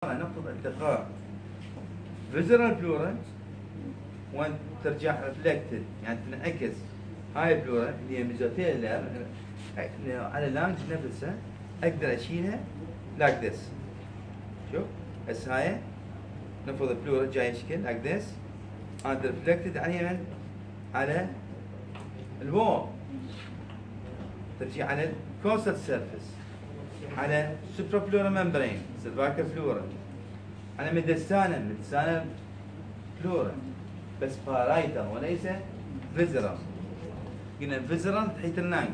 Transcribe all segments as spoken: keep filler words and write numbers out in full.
نقطة التقاء فيزرال بلورا وانت ترجع ريفلكتد يعني تنعكس هاي البلورا اللي هي ميزوثيلر على اللانج نفسها اقدر اشيلها لايك ذس. شوف هسه هاي نفرض البلورا جاي شكل لايك ذس and reflected على على الوول، ترجع على الكوستال سيرفيس، على سوبرا ممبرين سيرفايكال بلورا، على ميدستانا ميدستانا بلورا بس بارايتال وليس فيزرال. قلنا فيزرال تحت اللانج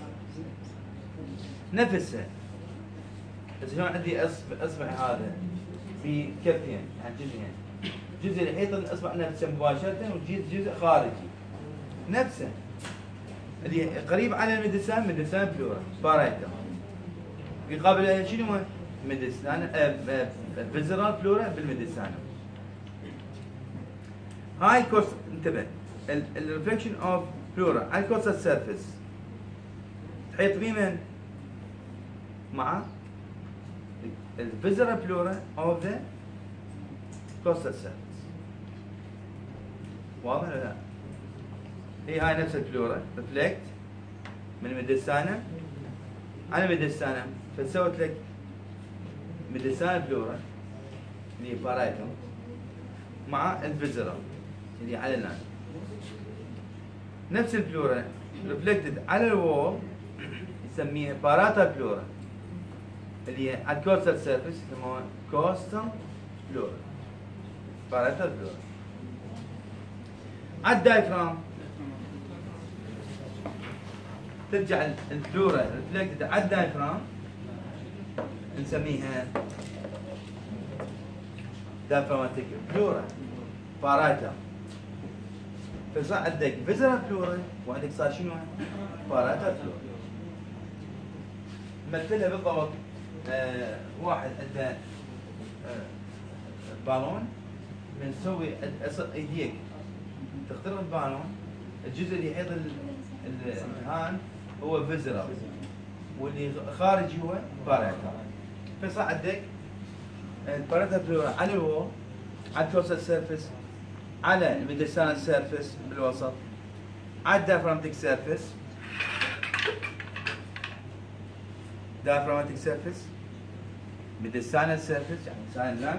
نفسها. بس شلون عندي اصبع اصبع هذا بكفين يعني جزئين، جزء اللي يحيط الاصبع نفسه مباشره وجزء خارجي نفسه اللي قريب على الميدستان ميدستان بلورا بارايتال يقابل شنو ميدستان فيزرال بلورا بالميدستان. هاي كوست انتبه الريفلكشن اوف بلورا على الكوستال سيرفيس تحيط بمن؟ مع الفيزرال بلورا اوف ذا كوستال سيرفيس. واضح ولا لا؟ هي هاي نفس البلورا ريفلكت من الميدستانا على ميدستانا فسوت لك ميدستانا بلورا اللي هي بارايتال مع الفيزرال اللي على اللاين. نفس البلورا ريفلكتد على الوول يسميها باراتا بلورا اللي هي على الكوستال سيرفيس يسموها كوستال بلورا باراتا بلورا. على الدايفرام ترجع البلورا ريفلكتد على الدايفرام نسميها دايفراماتيك بلورا باراتا. فصار عندك فيزرال بلورا وعندك صار شنو؟ باراتا بلورا. مثلها بالضبط آه واحد عنده آه بالون من تسوي ايديك تخترق البالون الجزء اللي يحيط الهان هو فيزرال واللي خارجي هو باراتا. فصار عندك الباراتا بلورا على الوول على الكوستال سيرفيس على الميدستانال سيرفيس بالوسط على الدايفراماتيك سيرفيس دايفراماتيك سيرفيس ميدستانال سيرفيس يعني ميدستانال لانج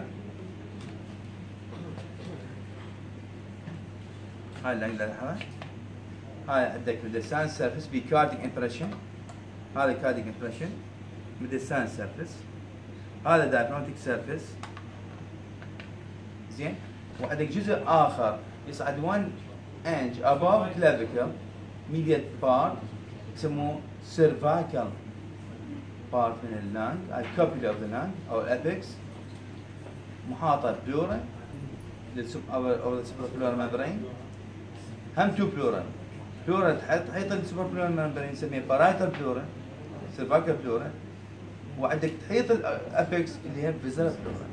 هاي اللانج للحظة هاي عندك ميدستانال سيرفيس بكارديك امبريشن هذا كارديك امبريشن ميدستانال سيرفيس هذا دايفراماتيك سيرفيس زين. وعندك جزء اخر يصعد واحد انج above clavicle medial part يسموه cervical part من اللانج الكوبيلا اوف ذا لانج او الابيكس محاطه بلورا او السوبرا ممبرين هم تو بلورا بلورا تحيط السوبرا ممبرين نسميها بارايتال بلورا cervical بلورا وعندك تحيط الابيكس اللي هي فيزرال بلورا.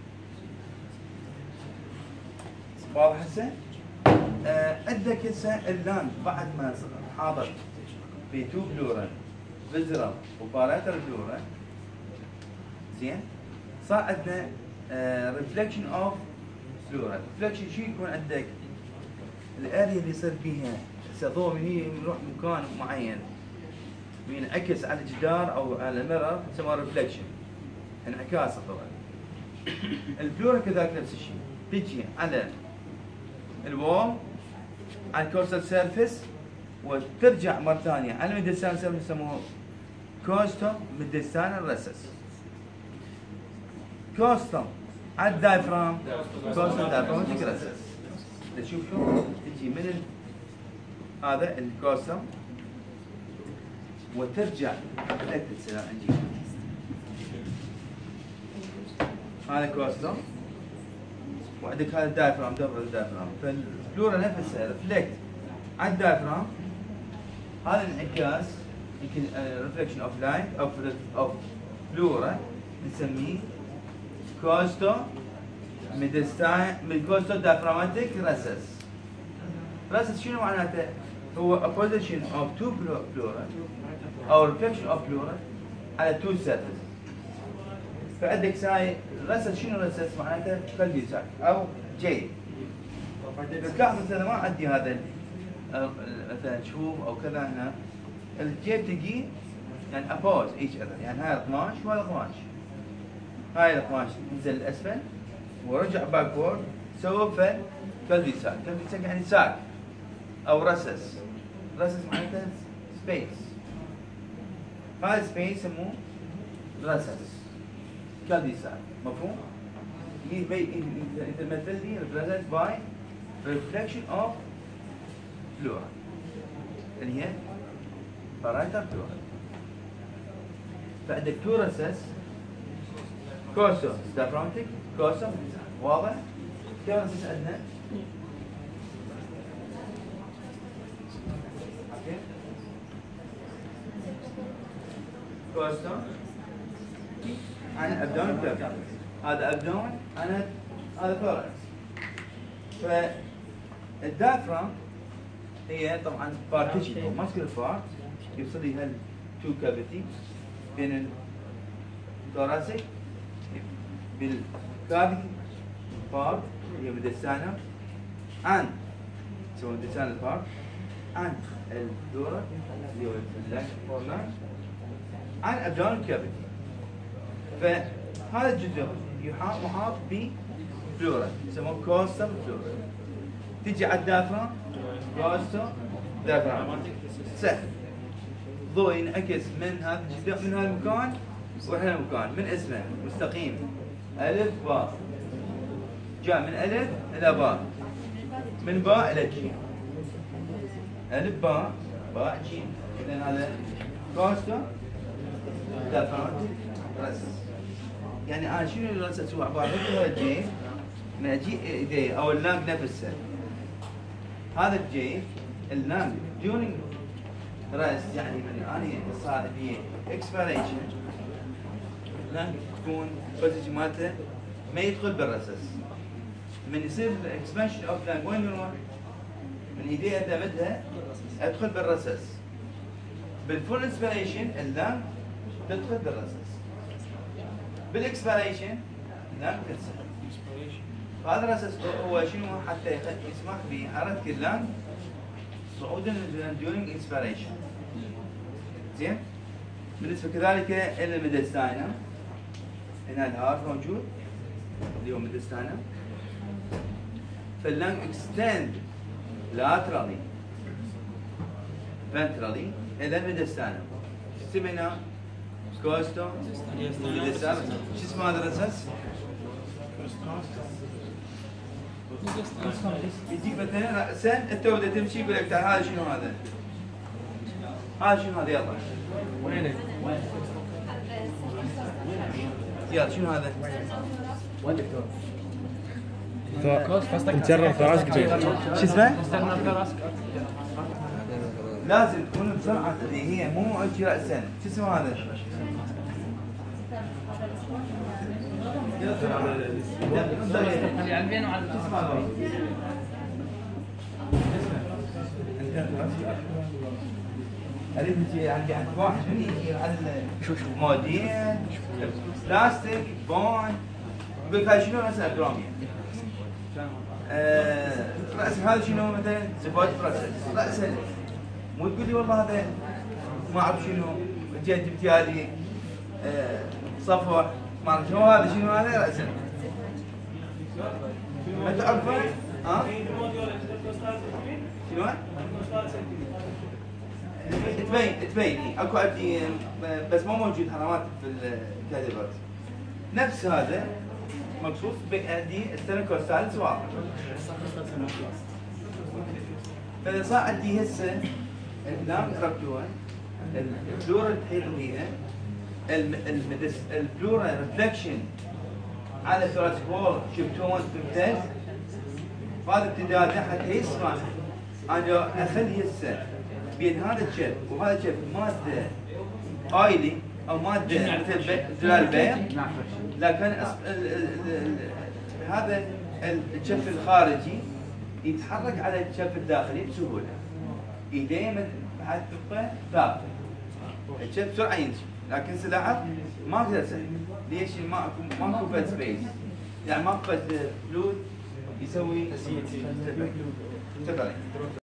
واضح هسه؟ عندك هسه اللانج بعد ما حاضر في تو بلورا فيزرال وبارايتال بلورا زين صار عندنا ريفلكشن اوف بلورا. ريفلكشن شو يكون عندك؟ الاريا اللي يصير فيها هسه ضوء من هي يروح مكان معين وينعكس على الجدار او على الميرور يسموها ريفلكشن انعكاس الضوء. البلورا كذلك نفس الشيء تجي على الوول على الكوستال سيرفيس وترجع مره ثانيه على الميدستانال سيرفيس يسموه كوستال ميدستانال ريسس. كوستال على الدايفرام كوستال دايفراماتيك ريسس. تشوف شو تجي من ال... هذا الكوستال وترجع ريفلكتد سلام نجي هذا كوستال وعندك هذا الدايفرام دبر الدايفرام فالبلورا نفسها ريفلكت على الدايفرام. هذا الانعكاس يمكن ريفلكشن اوف لايت اوف اوف بلورا نسميه كوستو ميدستاين كوستو دايفراماتيك ريسس. ريسس شنو معناته؟ هو opposition of two بلورا او reflection of بلورا على two surfaces فعندك ساي رسس، شنو رسس معناته قلبي ساك او جيد. بتلاحظ مثلا ما عندي هذا مثلا شوف او كذا هنا الجيب تجي يعني ابوز ايش اذر، يعني هاي القماش وهذا القماش، هاي القماش نزل الاسفل ورجع باكورد سوى فل قلبي ساك. قلبي ساك يعني ساك او رسس، رسس معناته سبيس، هذا سبيس يسموه رسس قلبي ساك. مفهوم؟ يتمثل لي represented by reflection of flora اللي هي parietal flora. فعندك تو رسس، كوسو ستافرونتيك، كوسو واضح؟ كم رسس عندنا؟ كوسو عن ابدون كيرف، هذا ابدون عن هذا ثوركس. فالدايفرام هي طبعا بارتيشن او ماسكولار بارت يفصل لي هالتو كافيتي بين الثوراسيك بالكافيتي بارت اللي هي ميدستانا عن سو ميدستانا بارت عن الدورة اللي هو اللانج فورلانج عن ابدون كافيتي. فهذا الجزء يحاط محاط بفلورا يسموه كوستال فلورا. تجي على الدافرام كوستو دافرام سهل، ضوء ينعكس من هذا الجزء من هذا المكان ويروح المكان من اسمه مستقيم الف باء، جاء من الف الى باء، من باء الى جيم، الف باء باء جيم. اذا هذا كوستو دافرام رسس. يعني انا شنو الرسس هو عباره عن الجيب من اجي ايدي او اللانج نفسه. هذا الجيب اللانج during رأس يعني من اني صار في اكسبيريشن اللانج تكون بوزيشن مالته ما يدخل بالرسس. من يصير الاكسبانشن اوف لانج وين يروح؟ من ايدي امدها ادخل بالرسس. بالفول انسبيريشن اللانج تدخل بالرسس، بالاكسبيريشن لانج تنسحب. فهذا الاساس هو شنو حتى يسمح بحركه اللانج صعودا during inspiration. زين؟ بالنسبه كذلك الى الميدستاينم هنا الهارت موجود اللي هو ميدستاينم. فاللانج اكستند laterally ventrally الى الميدستاينم. سمينا كوستو ميدستاينم. شو اسمه هذا الاساس؟ يجيك مثلا رأسا انت بدك تمشي يقول لك تعال هذا شنو هذا؟ هذا شنو هذا؟ يلا وينك؟ يلا شنو هذا؟ وين دكتور؟ نجرب فراسك شو اسمه؟ لازم تكون بسرعة اللي هي مو عندي رأسا. شو اسمه هذا؟ اللي على اليمين وعلى اليسار. اريد تجي عندي عند واحد يجي على موديل بلاستيك بون يقول لك هاي شنو رأس اجراميا. رأس هذا شنو مثلا زفاف رأس رأس مو تقول لي والله هذا ما اعرف شنو جيت بتالي صفوه ما اعرف شنو هذا شنو هذا رأسا. ما تعرفون؟ ها؟ شنو؟ تبين تبين اكو عندي بس مو موجود علامات بالكاتبات. نفس هذا مقصود عندي السينوكوستالس واضح. فاذا صار عندي هسه اللام ربطوها الفلورا تحيط بيها الفلورا ريفلكشن على الثوراسيك وول شفتون تمتاز. هذا امتداده حتى يسمح انا اخلي هسه بين هذا الشف وهذا الشف ماده اويلي او ماده مثل زلال بيض، لكن هذا الشف الخارجي يتحرك على الشف الداخلي بسهوله. ايديه بعد تبقى ثابته. الشف بسرعه ينشف، لكن سلاحف ما تقدر تسوي. ليش ما اكو ماكو فد سبيس؟ يعني ماكو فد فلوت يسوي تبرينج.